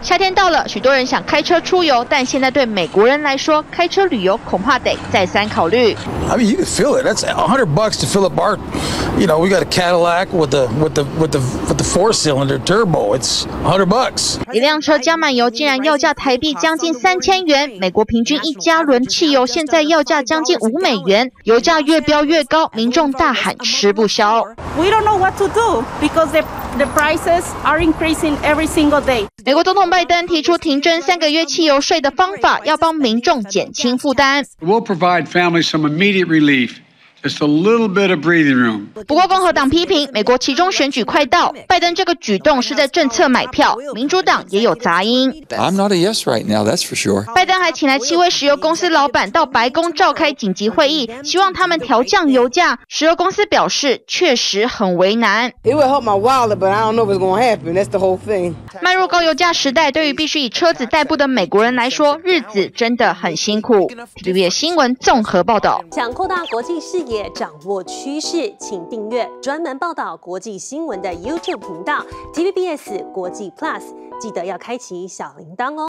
夏天到了，许多人想开车出游，但现在对美国人来说，开车旅游恐怕得再三考虑。 I mean, you can feel it. That's $100 to fill up our. You know, we got a Cadillac with the 4-cylinder turbo. It's $100. 一辆车加满油竟然要价台币将近3000元，美国平均1加仑汽油现在要价将近5美元，油价越飙越高，民众大喊吃不消。 We don't know what to do because the prices are increasing every single day. 美国总统拜登提出停征3个月汽油税的方法，要帮民众减轻负担。 We'll provide families some immediate relief. Just a little bit of breathing room. 不过共和党批评美国期中选举快到，拜登这个举动是在政策买票，民主党也有杂音。 I'm not a yes right now, that's for sure. 拜登还请来7位石油公司老板到白宫召开紧急会议，希望他们调降油价。石油公司表示确实很为难。 It will help my wallet, but I don't know if it's going to happen. That's the whole thing. 迈入高油价时代，对于必须以车子代步的美国人来说，日子真的很辛苦。TVBS 新闻综合报道。 想扩大国际视野，掌握趋势，请订阅专门报道国际新闻的 YouTube 频道 TVBS 国际 Plus， 记得要开启小铃铛哦。